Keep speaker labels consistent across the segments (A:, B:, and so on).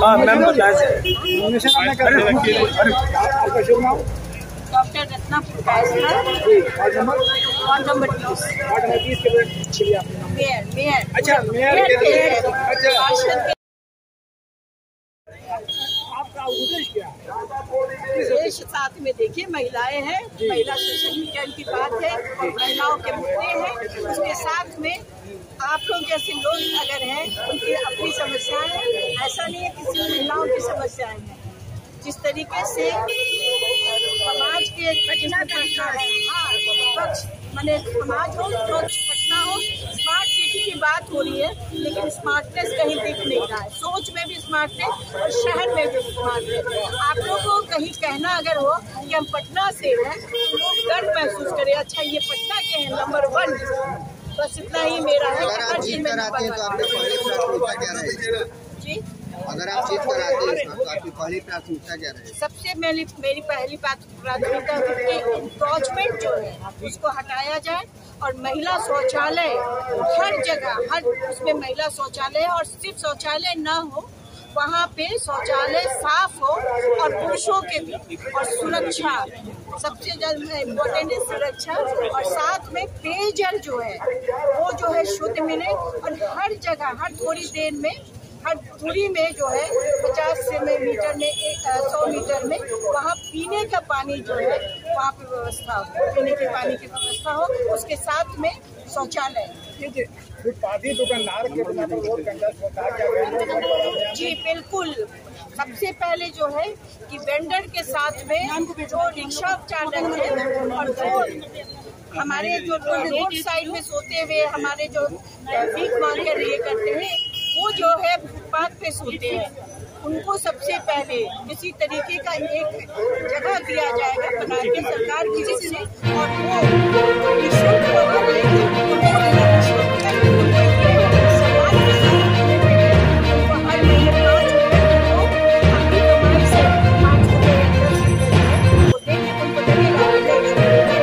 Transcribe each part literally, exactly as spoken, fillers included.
A: हाँ मैम बताया
B: doctor Ratna number mayor mayor
A: अच्छा मेयर
B: आपका उद्देश्य क्या है? उद्देश्य साथ में देखिए महिलाएं हैं, महिला सशक्तिकरण की बात है, महिलाओं के मुद्दे हैं। उसके साथ में आप लोग जैसे लोग अगर हैं उनकी अपनी समस्याएं हैं, ऐसा नहीं है किसी महिलाओं की समस्याएं हैं। जिस तरीके से समाज के पटना करना है, हाँ स्वच्छ मैंने समाज हो, स्वच्छ पटना हो, स्मार्ट सिटी की बात हो रही है, लेकिन स्मार्टनेस कहीं दिख नहीं रहा है। सोच में भी स्मार्टनेस और शहर में भी स्मार्टनेस। आप लोगों को कहीं कहना अगर हो कि हम पटना से हैं, तो लोग गर्व महसूस करें, अच्छा ये पटना के हैं नंबर वन। बस इतना ही मेरा है।
C: अगर आप जीत कर आते हैं तो आपकी पहली प्राथमिकता क्या रहेगी?
B: जी
C: अगर आप जीत कर आते हैं तो आपकी पहली प्राथमिकता क्या रहेगी?
B: सबसे मेरी मेरी पहली प्राथमिकता इंक्रोचमेंट जो है उसको हटाया जाए और महिला शौचालय हर जगह, हर उसमें महिला शौचालय, और सिर्फ शौचालय ना हो, वहाँ पे शौचालय साफ हो और पुरुषों के भी, और सुरक्षा सबसे ज्यादा इम्पोर्टेंट है सुरक्षा, और साथ में पेयजल जो है वो जो है शुद्ध मिले, और हर जगह हर थोड़ी देर में हर दूरी में जो है पचास से मीटर में सौ मीटर में वहाँ पीने का पानी जो है वहाँ पे व्यवस्था हो, पीने के पानी की व्यवस्था हो, उसके साथ में शौचालय।
A: दुकानदार
B: जी बिल्कुल, सबसे पहले जो है कि वेंडर के साथ में जो रिक्शा चालक है और जो हमारे जो रोड साइड में सोते हुए हमारे जो भीख मांग कर ये करते हैं, वो जो है फुटपाथ पे सोते हैं, उनको सबसे पहले किसी तरीके का एक जगह दिया जाएगा बना के सरकार की तरफ से, और वो निःशुल्क होगा, लेकिन उनको हर महीने पाँच रुपये को अपनी कमाई से पाँच रुपये दस रुपये वो देंगे, उनको लगेगा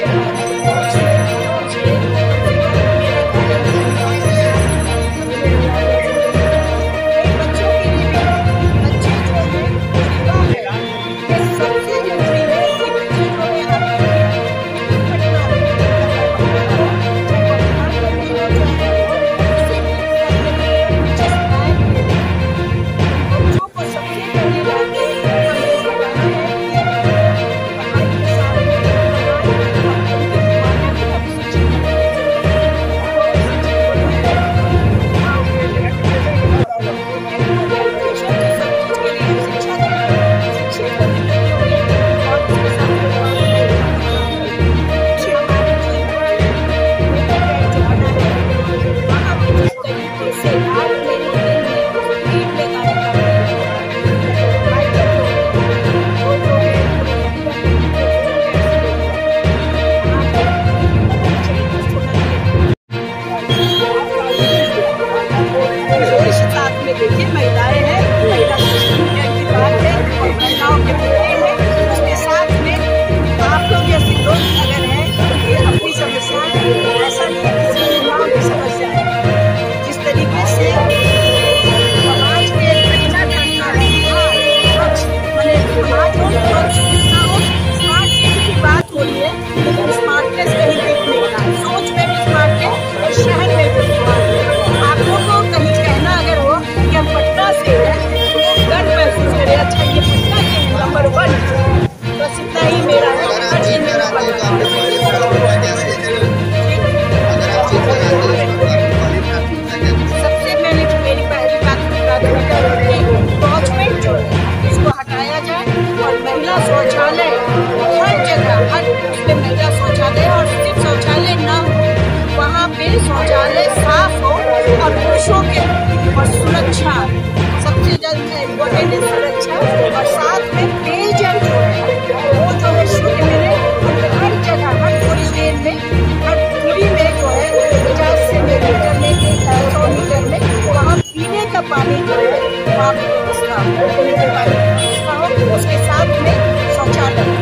B: शौचालय साफ हो और पुरुषों के, और सुरक्षा सबसे ज्यादा इम्पोर्टेंट है सुरक्षा, और साथ में पेयजल जो है वो जो है शुद्ध मिले, और हर जगह हर थोड़ी देर में हर दूरी में जो है पचास से मीटर में सौ मीटर में वहाँ पीने का पानी जो है वहाँ की व्यवस्था हो, पीने के पानी की व्यवस्था हो, उसके साथ में शौचालय।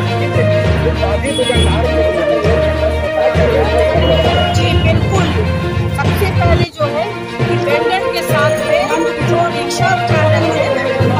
B: जी बिल्कुल, सबसे पहले जो है कि वेंडर के साथ में जो रिक्शा चालक है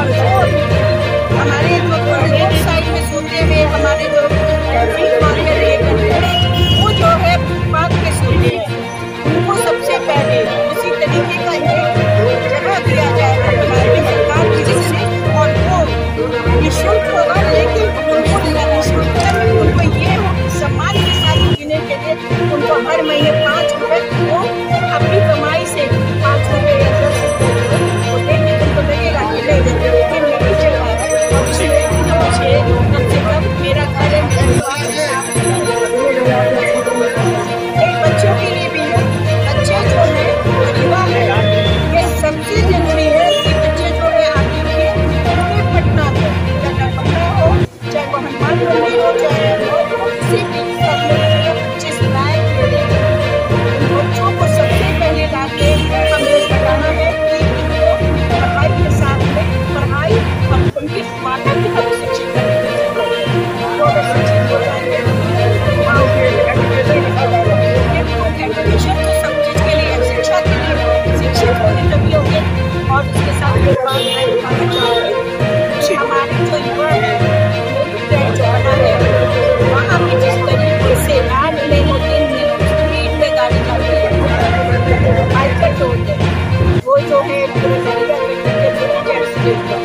B: और उसके साथ एक बात मैं बताना चाहूँगी कि हमारे जो युवा है ट्रेन जो बना है वहाँ पे जिस तरीके से रात में दिन में स्पीड में गाड़ी चल रही है बाइकर रोड है वो जो है एक्सीडेंट